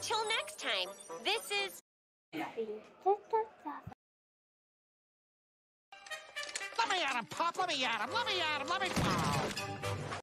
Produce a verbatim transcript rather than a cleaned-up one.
Until next time, this is... Let me at him, Pop. Let me at him. Let me at him. Let me... Oh.